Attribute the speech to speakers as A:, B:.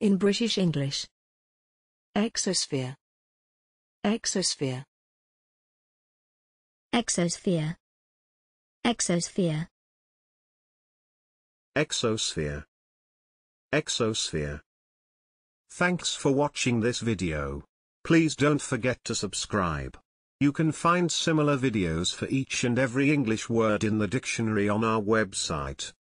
A: In British English. Exosphere. Exosphere.
B: Exosphere. Exosphere.
C: Exosphere. Exosphere. Thanks for watching this video. Please don't forget to subscribe. You can find similar videos for each and every English word in the dictionary on our website.